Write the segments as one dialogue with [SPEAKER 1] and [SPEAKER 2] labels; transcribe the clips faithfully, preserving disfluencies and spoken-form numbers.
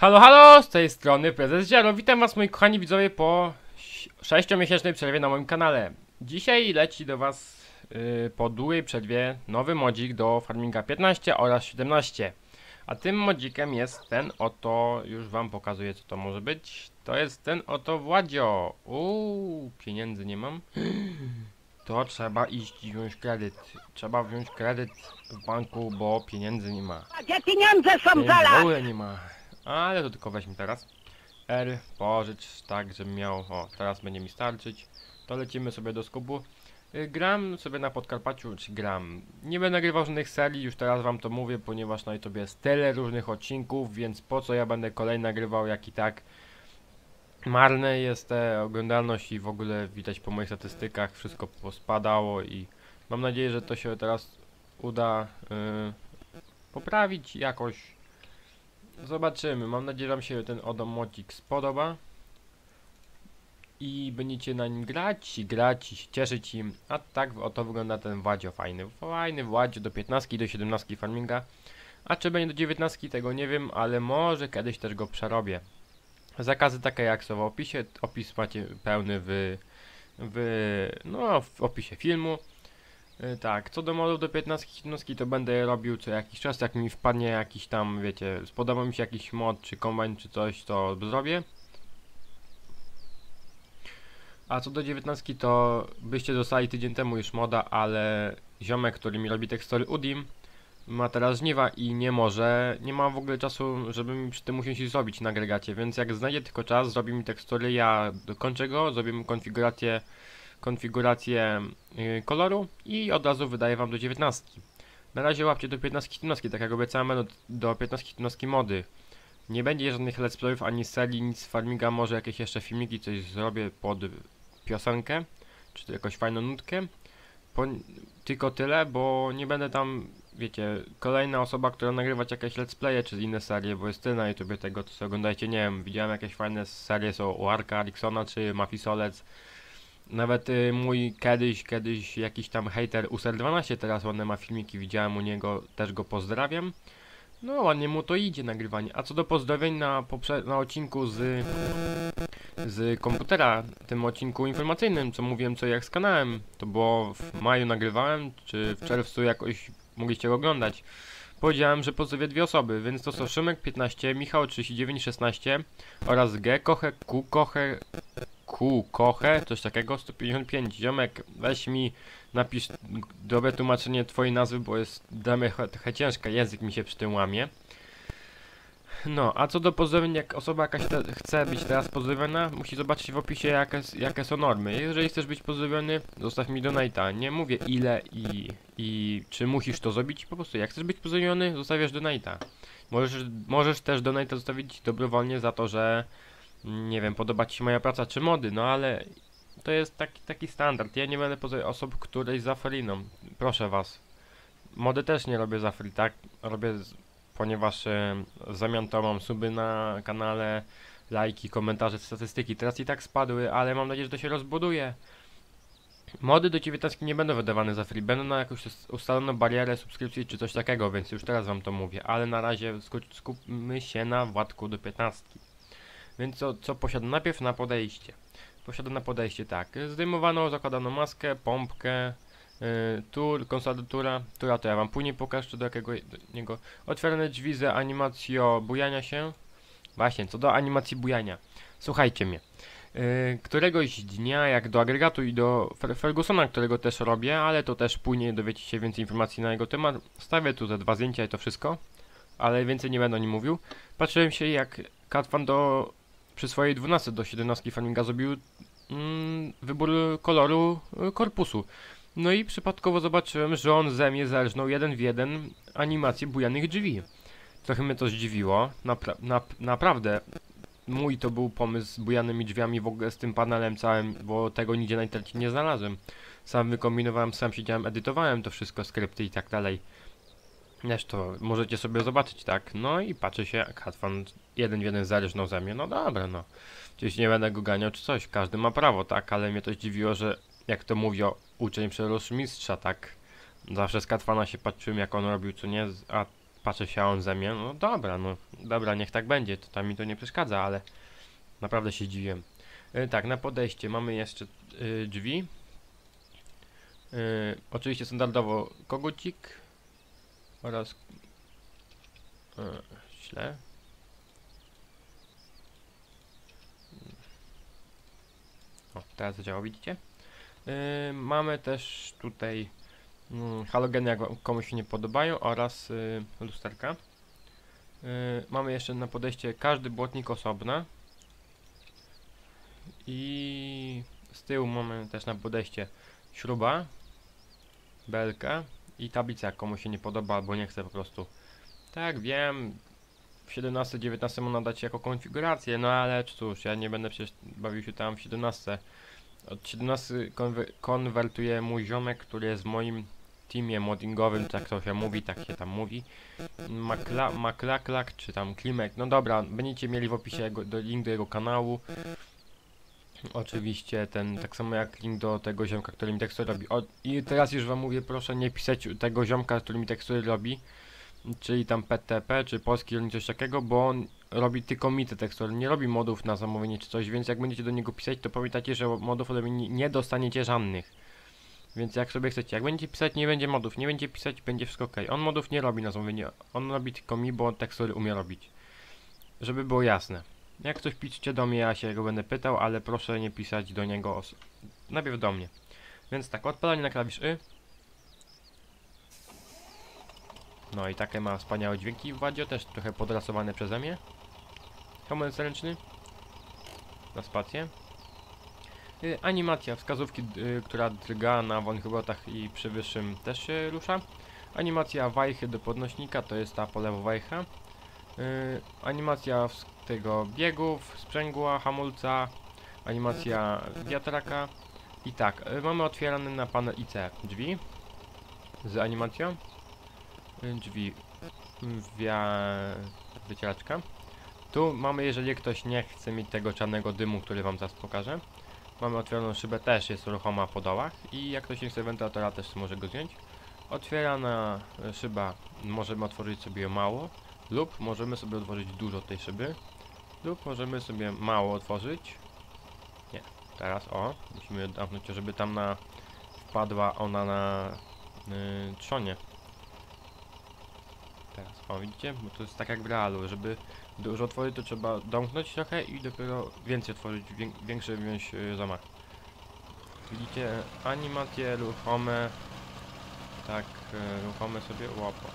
[SPEAKER 1] Halo, halo, z tej strony Prezes Ziaro. Witam was, moi kochani widzowie, po sześciomiesięcznej przerwie na moim kanale. Dzisiaj leci do was yy, po długiej przerwie nowy modzik do Farminga piętnaście oraz siedemnaście. A tym modzikiem jest ten oto, już wam pokazuję co to może być. To jest ten oto Władzio. Uuu, pieniędzy nie mam. To trzeba iść i wziąć kredyt. Trzeba wziąć kredyt w banku, bo pieniędzy nie ma.
[SPEAKER 2] Gdzie pieniądze są
[SPEAKER 1] Pieniędzy
[SPEAKER 2] za
[SPEAKER 1] w
[SPEAKER 2] lat?
[SPEAKER 1] ogóle nie ma. Ale to tylko weźmy teraz. R, pożycz, tak, żebym miał, o, teraz będzie mi starczyć. To lecimy sobie do skupu. Y, Gram sobie na Podkarpaciu, czy gram. Nie będę nagrywał żadnych serii, już teraz wam to mówię, ponieważ na YouTubie jest tyle różnych odcinków, więc po co ja będę kolejny nagrywał, jak i tak marne jest te oglądalność i w ogóle widać po moich statystykach, wszystko pospadało i mam nadzieję, że to się teraz uda y, poprawić jakoś. Zobaczymy, mam nadzieję, że wam się ten odomocik spodoba i będziecie na nim grać i grać i się cieszyć im. A tak oto wygląda ten Władzio fajny. Fajny Władzio do piętnastki, do siedemnastki farminga. A czy będzie do dziewiętnastki, tego nie wiem, ale może kiedyś też go przerobię. Zakazy takie jak są w opisie, opis macie pełny w, w, no, w opisie filmu. Yy, tak, co do modów do piętnastki, siedemnastki to będę je robił co jakiś czas, jak mi wpadnie jakiś tam, wiecie, spodoba mi się jakiś mod, czy kombajn, czy coś, to zrobię. A co do dziewiętnastki to byście dostali tydzień temu już moda, ale ziomek, który mi robi tekstury Udim, ma teraz żniwa i nie może, nie ma w ogóle czasu, żeby mi przy tym musieć zrobić na agregacie, więc jak znajdzie tylko czas, zrobi mi tekstury, ja dokończę go, zrobimy konfigurację konfigurację yy, koloru i od razu wydaję wam do dziewiętnastki. Na razie łapcie do piętnastki, siedemnastki, tak jak obiecałem, do, do piętnastki, siedemnastki mody. Nie będzie żadnych let's playów ani serii, nic z farminga, może jakieś jeszcze filmiki, coś zrobię pod piosenkę, czy to jakąś fajną nutkę. Po, tylko tyle, bo nie będę tam, wiecie, kolejna osoba, która nagrywać jakieś let's playe, czy inne serie, bo jest tyle na YouTubie tego, co sobie oglądajcie, nie wiem, widziałem jakieś fajne serie, są u Arka, Eriksona, czy Mafisolec. Nawet y, mój kiedyś, kiedyś jakiś tam hater U S R dwanaście teraz ładne ma filmiki, widziałem u niego, też go pozdrawiam. No ładnie mu to idzie nagrywanie. A co do pozdrowień na, na odcinku z, z komputera, tym odcinku informacyjnym, co mówiłem co jak z kanałem, to było w maju nagrywałem, czy w czerwcu jakoś mogliście go oglądać. Powiedziałem, że pozdrowię dwie osoby, więc to są Szymek piętnaście, Michał trzydzieści dziewięć szesnaście oraz G, Koche, Q, Koche, Q, Koche, coś takiego, sto pięćdziesiąt pięć. Ziomek, weź mi, napisz dobre tłumaczenie twojej nazwy, bo jest damy trochę ciężka, język mi się przy tym łamie. No, a co do pozdrowień, jak osoba jakaś te, chce być teraz pozdrowiona, musi zobaczyć w opisie jakie, jakie są normy. Jeżeli chcesz być pozdrowiony, zostaw mi donate'a. Nie mówię ile i, i czy musisz to zrobić, po prostu jak chcesz być pozdrowiony, zostawiasz donate'a. Możesz, możesz też donate'a zostawić dobrowolnie za to, że nie wiem, podoba ci się moja praca czy mody, no ale to jest taki, taki standard. Ja nie będę pozdrowił osób, której za free'ną. Proszę was. Mody też nie robię za free, tak? Robię, z, ponieważ e, w zamian to mam suby na kanale, lajki, komentarze, statystyki. Teraz i tak spadły, ale mam nadzieję, że to się rozbuduje. Mody do dziewiętnastki nie będą wydawane za free, będą na jakąś ustaloną barierę subskrypcji czy coś takiego, więc już teraz wam to mówię. Ale na razie skupmy się na Władku do piętnastki. Więc co, co posiadam? Najpierw na podejście. Posiadam na podejście tak. Zdejmowaną, zakładaną maskę, pompkę, yy, tur, konsola tura. Tura to ja wam później pokażę do jakiego do niego. Otwierane drzwi z animacją bujania się. Właśnie, co do animacji bujania. Słuchajcie mnie. Yy, któregoś dnia, jak do agregatu i do Fergusona, którego też robię, ale to też później dowiecie się więcej informacji na jego temat. Stawię tu te dwa zdjęcia i to wszystko. Ale więcej nie będę o nim mówił. Patrzyłem się, jak Katwan do przy swojej dwunastce do siedemnastki farminga zrobił mm, wybór koloru y, korpusu. No i przypadkowo zobaczyłem, że on ze mnie zerżnął jeden w jeden animację bujanych drzwi. Trochę mnie to zdziwiło. Napra na naprawdę mój to był pomysł z bujanymi drzwiami w ogóle z tym panelem całym, bo tego nigdzie na internecie nie znalazłem. Sam wykombinowałem, sam siedziałem, edytowałem to wszystko, skrypty i tak dalej. Zresztą możecie sobie zobaczyć, tak? No i patrzy się, Katwan jeden w jeden zależną ze mnie, no dobra, no. Gdzieś nie będę go ganiał czy coś, każdy ma prawo, tak? Ale mnie to zdziwiło, że jak to mówią, uczeń przerósł mistrza, tak? Zawsze z Katwana się patrzyłem, jak on robił, co nie, a Patrzę się, a on ze mnie, no dobra, no dobra, niech tak będzie, to tam mi to nie przeszkadza, ale naprawdę się dziwiłem. Yy, tak, na podejście mamy jeszcze yy, drzwi. Yy, oczywiście standardowo kogucik oraz yy, źle. O, teraz zadziała, widzicie? Yy, mamy też tutaj yy, halogeny, jak komuś się nie podobają, oraz yy, lusterka. Yy, mamy jeszcze na podejście każdy błotnik osobno. I z tyłu mamy też na podejście śruba, belka i tablica, jak komuś się nie podoba albo nie chce po prostu. Tak, wiem, w siedemnaście dziewiętnaście można dać jako konfigurację, no ale cóż, ja nie będę przecież bawił się tam w siedemnaście. Od siedemnaście konwer konwertuje mój ziomek, który jest w moim teamie moddingowym, tak to się mówi, tak się tam mówi. Makla, maklaklak, czy tam klimek, no dobra, będziecie mieli w opisie jego, do, link do jego kanału. Oczywiście ten, tak samo jak link do tego ziomka, który mi tekstury robi. O, i teraz już wam mówię, proszę nie pisać tego ziomka, który mi tekstury robi, czyli tam P T P, czy polski rolnik, coś takiego, bo on robi tylko mi te tekstury, nie robi modów na zamówienie czy coś, więc jak będziecie do niego pisać, to pamiętajcie, że modów ode mnie nie dostaniecie żadnych. Więc jak sobie chcecie, jak będziecie pisać, nie będzie modów, nie będzie pisać, będzie wszystko ok. On modów nie robi na zamówienie, on robi tylko mi, bo on tekstury umie robić. Żeby było jasne. Jak ktoś piszcie do mnie, ja się go będę pytał, ale proszę nie pisać do niego najpierw do mnie. Więc tak, odpalanie na klawisz Y. No i takie ma wspaniałe dźwięki w Wadzie, też trochę podrasowane przeze mnie. Hamulec ręczny. Na spację. Y, animacja wskazówki, y, która drga na wolnych obrotach i przy wyższym też się rusza. Animacja wajchy do podnośnika, to jest ta po lewo wajcha. Yy, animacja tego biegów, sprzęgła, hamulca, animacja wiatraka. I tak, yy, mamy otwierane na panel I C drzwi z animacją. Yy, drzwi, wia... wycieraczka. Tu mamy, jeżeli ktoś nie chce mieć tego czarnego dymu, który wam zaraz pokażę. Mamy otwieroną szybę, też jest ruchoma po dołach. I jak ktoś nie chce wentylatora, też może go zdjąć. Otwierana szyba, możemy otworzyć sobie mało. Lub możemy sobie otworzyć dużo tej szyby. Lub możemy sobie mało otworzyć. Nie, teraz o. Musimy zamknąć, żeby tam na wpadła ona na yy, trzonie. Teraz o, widzicie? Bo to jest tak jak w realu. Żeby dużo otworzyć, to trzeba domknąć trochę i dopiero więcej otworzyć, wię większy wziąć yy, zamach. Widzicie? Animacje ruchome. Tak, yy, ruchome sobie łapasz.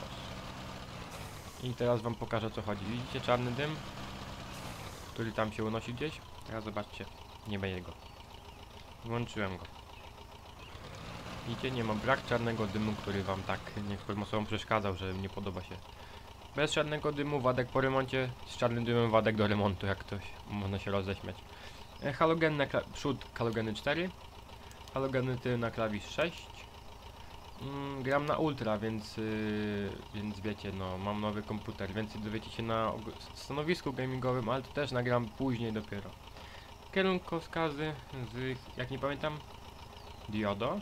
[SPEAKER 1] I teraz wam pokażę, o co chodzi. Widzicie czarny dym, który tam się unosi gdzieś? Teraz zobaczcie, nie ma jego. Włączyłem go. Widzicie, nie ma brak czarnego dymu, który wam tak niektórym osobom przeszkadzał, że nie podoba się. Bez czarnego dymu Wadek po remoncie, z czarnym dymem Wadek do remontu, jak ktoś można się roześmiać. E, halogen na przód, halogeny cztery, halogeny tył na klawisz sześć. Mm, gram na ultra, więc, yy, więc wiecie, no mam nowy komputer, więcej dowiecie się na stanowisku gamingowym, ale to też nagram później dopiero. Kierunkowskazy z, jak nie pamiętam, diodo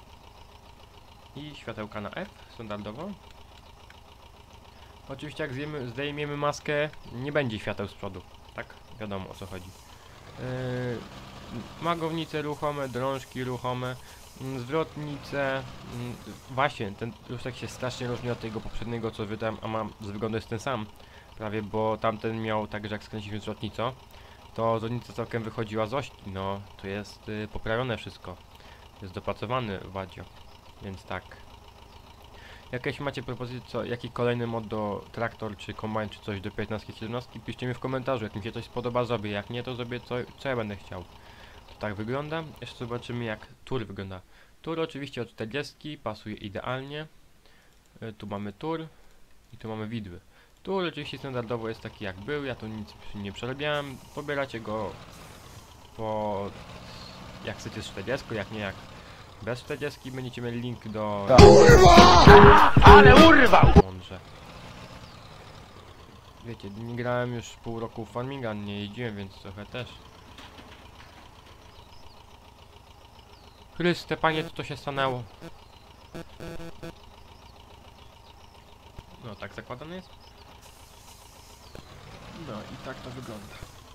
[SPEAKER 1] i światełka na F standardowo. Oczywiście jak zjemy, zdejmiemy maskę, nie będzie świateł z przodu, tak? Wiadomo, o co chodzi. Yy, magownice ruchome, drążki ruchome. Zwrotnice, właśnie ten lustek się strasznie różni od tego poprzedniego, co wydałem, a mam z wyglądu jest ten sam prawie, bo tamten miał tak, że jak skręciliśmy zwrotnicą, to zwrotnica całkiem wychodziła z ośki. No to jest y, poprawione wszystko, jest dopracowany w Wadzie, więc tak. Jakieś macie propozycje, co, jaki kolejny mod do traktor, czy kombajn, czy coś do piętnastki, siedemnastki, piszcie mi w komentarzu, jak mi się coś spodoba, zrobię, jak nie, to zrobię co, co ja będę chciał. Tak wygląda. Jeszcze zobaczymy, jak tur wygląda. Tur oczywiście od czterdziestki pasuje idealnie. Y, tu mamy tur i tu mamy widły. Tur oczywiście standardowo jest taki jak był, ja tu nic nie przerabiałem. Pobieracie go po jak chcecie z czterdziestką, jak nie jak bez czterdziestki. Będziecie mieli link do... Urwa! Ale urwał! Mądrze. Wiecie, nie grałem już pół roku w farminga, nie jeździłem, więc trochę też. Chryste, panie, co to się stanęło? No tak zakładane jest. No i tak to wygląda.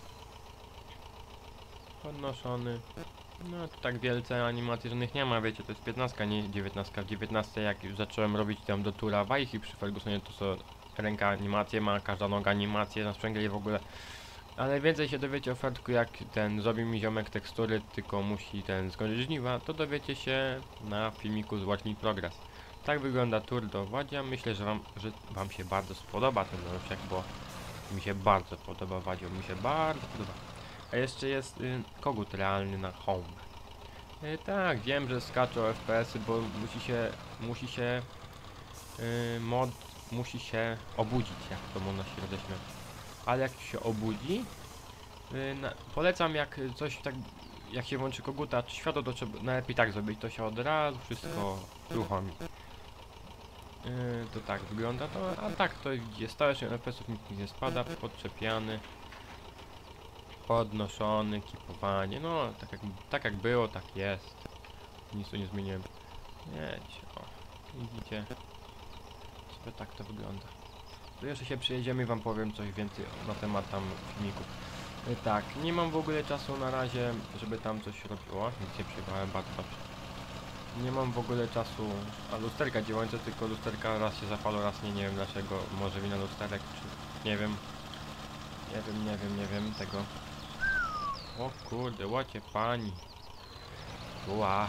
[SPEAKER 1] Podnoszony. No to tak wielce animacji żadnych nie ma, wiecie, to jest piętnastka, nie dziewiętnastka. W dziewiętnastej jak już zacząłem robić tam do tura wajchi przy Fergusonie, to co ręka animację ma, każda noga animację na sprzęgle i w ogóle. Ale więcej się dowiecie o Fertku, jak ten zrobi mi ziomek tekstury, tylko musi ten skończyć żniwa, to dowiecie się na filmiku z Watch Me Progress. Tak wygląda tur do Wadzia. Myślę, że wam, że wam się bardzo spodoba ten odcinek, bo mi się bardzo podoba Wadzio, mi się bardzo podoba. A jeszcze jest y, kogut realny na home. Y, tak, wiem, że skaczą F P S y, bo musi się, musi się y, mod, musi się obudzić, jak to można się roześmiać. Ale jak się obudzi, y, na, polecam jak coś tak, jak się włączy koguta czy światło, to trzeba najlepiej tak zrobić, to się od razu wszystko uruchomi. Yy, to tak wygląda to, a tak to idzie stałe się F P S-ów, nikt nie spada, podczepiany, podnoszony, kipowanie, no tak jak, tak jak było, tak jest, nic tu nie zmieniłem. Wiecie, o, widzicie, sobie tak to wygląda. To jeszcze się przyjedziemy i wam powiem coś więcej na temat tam filmików. Yy, tak, nie mam w ogóle czasu na razie, żeby tam coś robiło, nic nie przyjechałem, bardzo dobrze. Nie mam w ogóle czasu, a lusterka działające, tylko lusterka raz się zapalą, raz nie, nie wiem dlaczego, może wina lusterek, czy nie wiem, nie wiem, nie wiem, nie wiem tego. O kurde, łocie pani. Ła.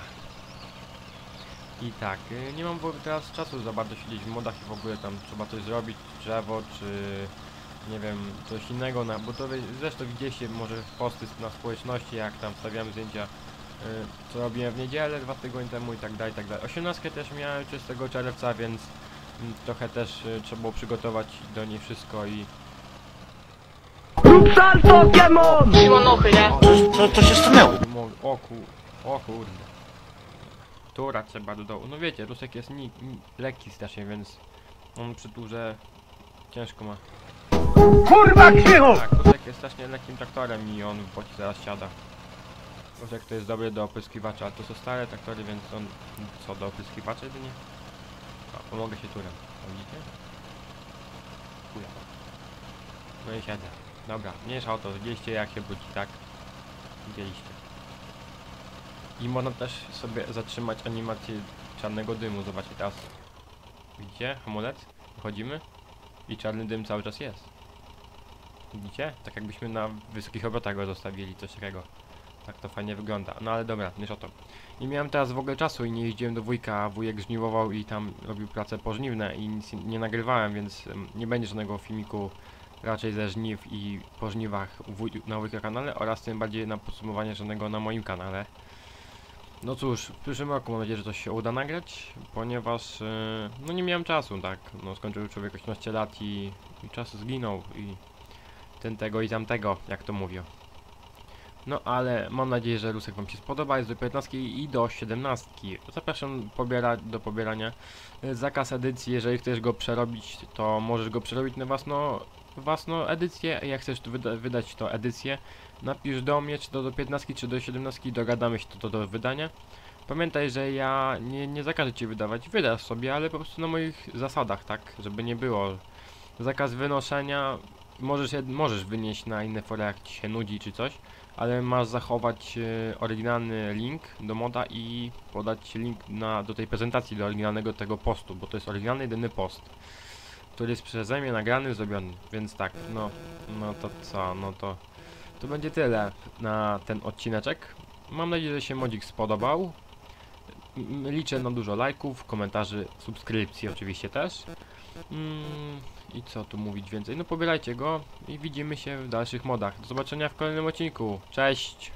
[SPEAKER 1] I tak, y, nie mam w ogóle teraz czasu za bardzo siedzieć w modach i w ogóle tam trzeba coś zrobić, drzewo, czy nie wiem, coś innego, na, bo to wy, zresztą widzieliście może posty na społeczności, jak tam stawiam zdjęcia, y, co robiłem w niedzielę, dwa tygodnie temu i tak dalej, i tak dalej. osiemnastkę też miałem trzydziestego czerwca, więc y, trochę też y, trzeba było przygotować do niej wszystko i...
[SPEAKER 2] Brutal Pokémon! Simonochy, nie?
[SPEAKER 3] Co, co się stanęło?
[SPEAKER 1] O kur... o kurde. Tura trzeba do dołu. No wiecie, Rusek jest ni, ni, lekki strasznie, więc on przy turze ciężko ma.
[SPEAKER 2] Kurwa krzychu!
[SPEAKER 1] Tak, Rusek jest strasznie lekkim traktorem i on w boci zaraz siada. Rusek to jest dobry do opryskiwacza, a to są stare traktory, więc on co do opryskiwacza jedynie? A, pomogę się turem. Widzicie? Chuja. No i siedzę. Dobra, mniejsza o to, widzieliście jak się budzi, tak? Widzieliście. I można też sobie zatrzymać animację czarnego dymu, zobaczcie teraz. Widzicie? Hamulec? Wchodzimy i czarny dym cały czas jest. Widzicie? Tak jakbyśmy na wysokich obrotach go zostawili, coś takiego. Tak to fajnie wygląda. No ale dobra, nie o to. Nie miałem teraz w ogóle czasu i nie jeździłem do wujka, a wujek żniwował i tam robił prace pożniwne i nic nie nagrywałem, więc um, nie będzie żadnego filmiku raczej ze żniw i po żniwach wuj na wujka kanale oraz tym bardziej na podsumowanie żadnego na moim kanale. No cóż, w przyszłym roku mam nadzieję, że coś się uda nagrać, ponieważ yy, no nie miałem czasu, tak, no skończył człowiek osiemnaście lat i, i czas zginął i ten tego i tamtego, jak to mówią. No ale mam nadzieję, że Rusek wam się spodoba, jest do piętnastki i do siedemnastki. Zapraszam pobiera, do pobierania yy, zakaz edycji, jeżeli chcesz go przerobić, to możesz go przerobić na własną, własną edycję, jak chcesz to wyda wydać to edycję. Napisz do mnie, czy to do piętnastki, czy do siedemnastki, dogadamy się to, to do wydania. Pamiętaj, że ja nie, nie zakażę ci wydawać, wydasz sobie, ale po prostu na moich zasadach, tak, żeby nie było. Zakaz wynoszenia, możesz, możesz wynieść na inne fora, jak ci się nudzi, czy coś, ale masz zachować e, oryginalny link do moda i podać link na, do tej prezentacji, do oryginalnego tego postu, bo to jest oryginalny jedyny post, który jest przeze mnie nagrany, zrobiony, więc tak, no, no to co, no to... To będzie tyle na ten odcineczek. Mam nadzieję, że się modzik spodobał. M liczę na dużo lajków, komentarzy, subskrypcji oczywiście też. Mm, I co tu mówić więcej? No pobierajcie go i widzimy się w dalszych modach. Do zobaczenia w kolejnym odcinku. Cześć!